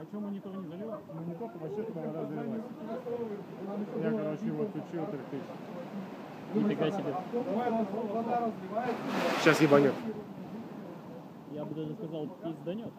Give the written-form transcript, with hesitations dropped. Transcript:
что монитор не залил? Монитор вообще туда вода залилась. Я, короче, его включил 3000. Нифига себе. Сейчас ебанет. Я бы даже сказал, пизданет.